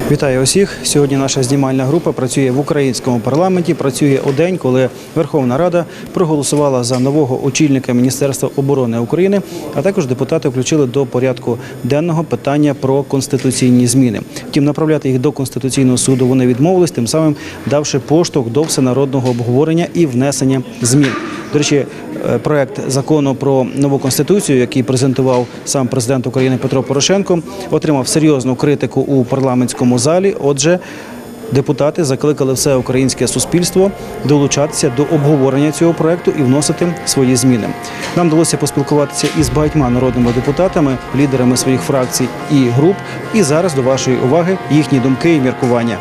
Вітаю усіх! Сьогодні наша знімальна група працює в українському парламенті. Працює у день, коли Верховна Рада проголосувала за нового очільника Міністерства оборони України, а також депутати включили до порядку денного питання про конституційні зміни. Втім, направляти їх до Конституційного суду вони відмовились, тим самим давши поштовх до всенародного обговорення і внесення змін. До речі, проект закону про нову Конституцію, який презентував сам президент України Петро Порошенко, отримав серйозну критику у парламентському залі. Отже, депутати закликали все українське суспільство долучатися до обговорення цього проекту і вносити свої зміни. Нам вдалося поспілкуватися із багатьма народними депутатами, лідерами своїх фракцій і груп. І зараз до вашої уваги їхні думки і міркування.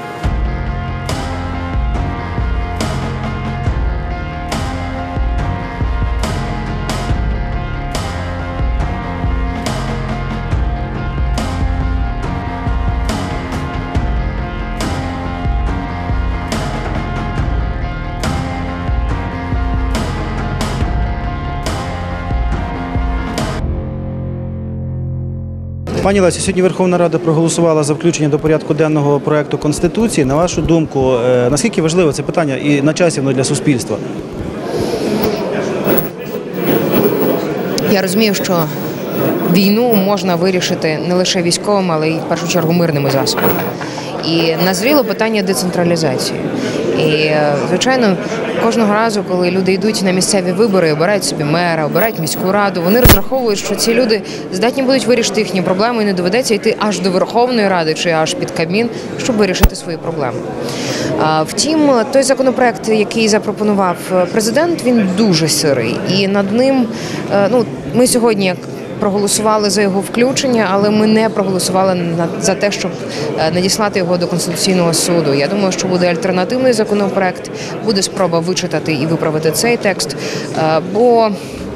Пані Лесю, сьогодні Верховна Рада проголосувала за включення до порядку денного проекту Конституції. На вашу думку, наскільки важливе це питання і на часі воно для суспільства? Я розумію, що війну можна вирішити не лише військовими, але й в першу чергу мирними засобами. І назріло питання децентралізації. І, звичайно, кожного разу, коли люди йдуть на місцеві вибори, обирають собі мера, обирають міську раду, вони розраховують, що ці люди здатні будуть вирішити їхні проблеми і не доведеться йти аж до Верховної Ради чи аж під Кабмін, щоб вирішити свої проблеми. Втім, той законопроект, який запропонував президент, він дуже сирий. І над ним, ми сьогодні проголосували за його включення, але ми не проголосували за те, щоб надіслати його до Конституційного суду. Я думаю, що буде альтернативний законопроект, буде спроба вичитати і виправити цей текст, бо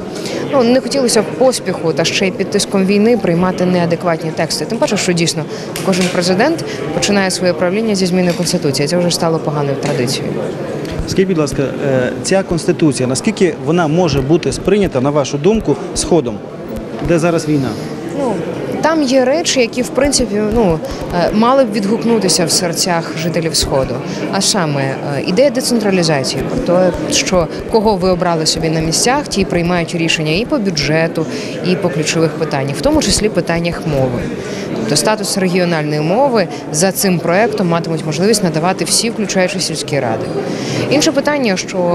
не хотілося поспіху та ще й під тиском війни приймати неадекватні тексти. Тим паче, що дійсно кожен президент починає своє правління зі зміни Конституції. Це вже стало поганою традицією. Скажіть, будь ласка, ця Конституція, наскільки вона може бути сприйнята, на вашу думку, Сходом? Де зараз війна? Там є речі, які, в принципі, мали б відгукнутися в серцях жителів Сходу. А саме, ідея децентралізації, про те, що кого ви обрали собі на місцях, ті приймають рішення і по бюджету, і по ключових питаннях, в тому числі питаннях мови. Тобто статус регіональної мови за цим проектом матимуть можливість надавати всі, включаючи сільські ради. Інше питання,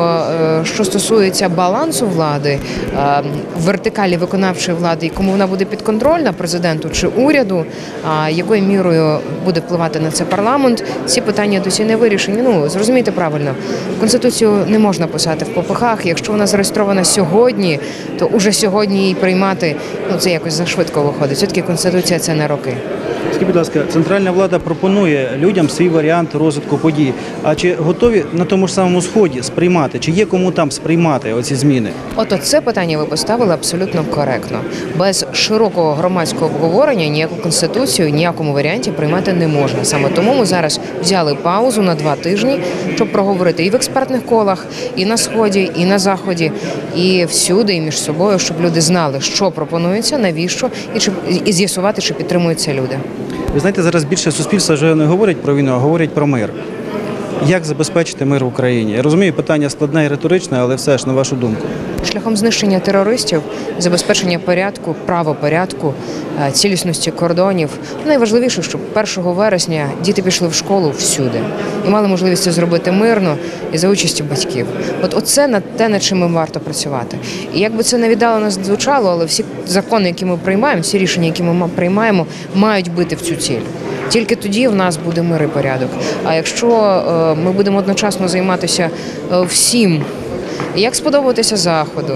що стосується балансу влади, вертикалі виконавчої влади, і кому вона буде підконтрольна, президенту чи уряду, якою мірою буде впливати на це парламент, ці питання досі не вирішені. Зрозумійте правильно, Конституцію не можна писати в попихах. Якщо вона зареєстрована сьогодні, то уже сьогодні її приймати, це якось зашвидко виходить. Все-таки Конституція – це не роки. Скажіть, будь ласка, центральна влада пропонує людям свій варіант розвитку подій. А чи готові на тому ж самому Сході сприймати? Чи є кому там сприймати оці зміни? Це питання ви поставили абсолютно коректно. Без широкого громадського обговорення ніяку Конституцію, ніякому варіанті приймати не можна. Саме тому ми зараз взяли паузу на 2 тижні, щоб проговорити і в експертних колах, і на Сході, і на Заході, і всюди, і між собою, щоб люди знали, що пропонується, навіщо, і з'ясувати, чи підтримуються люди. Ви знаєте, зараз більше суспільства вже не говорять про війну, а говорять про мир. Як забезпечити мир в Україні? Я розумію, питання складне і риторичне, але все ж, на вашу думку. Шляхом знищення терористів, забезпечення порядку, правопорядку, цілісності кордонів. Найважливіше, щоб 1 вересня діти пішли в школу всюди і мали можливість це зробити мирно і за участі батьків. Оце те, над чим ми варто працювати. І як би це не віддалено звучало, але всі закони, які ми приймаємо, всі рішення, які ми приймаємо, мають бити в цю ціль. Тільки тоді в нас буде мир і порядок. А якщо ми будемо одночасно займатися всім, як сподобатися Заходу,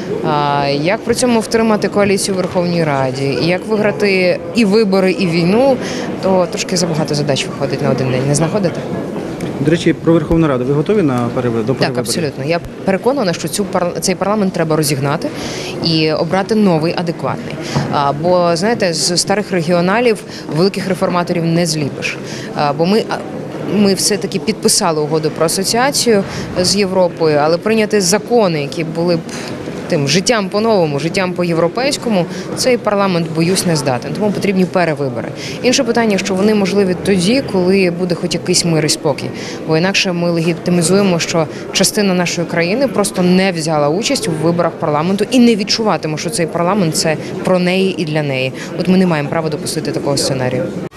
як при цьому втримати коаліцію в Верховній Раді, як виграти і вибори, і війну, то трошки забагато задач виходить на один день. Не знаходите? До речі, про Верховну Раду. Ви готові до перевиборів? Так, абсолютно. Я переконана, що цей парламент треба розігнати і обрати новий, адекватний. Бо, знаєте, з старих регіоналів великих реформаторів не зліпиш. Бо ми все-таки підписали угоду про асоціацію з Європою, але прийняти закони, які були б тим життям по-новому, життям по-європейському, цей парламент, боюсь, не здатен. Тому потрібні перевибори. Інше питання, що вони можливі тоді, коли буде хоч якийсь мир і спокій. Бо інакше ми легітимізуємо, що частина нашої країни просто не взяла участь у виборах парламенту і не відчуватиме, що цей парламент – це про неї і для неї. От ми не маємо права допустити такого сценарію.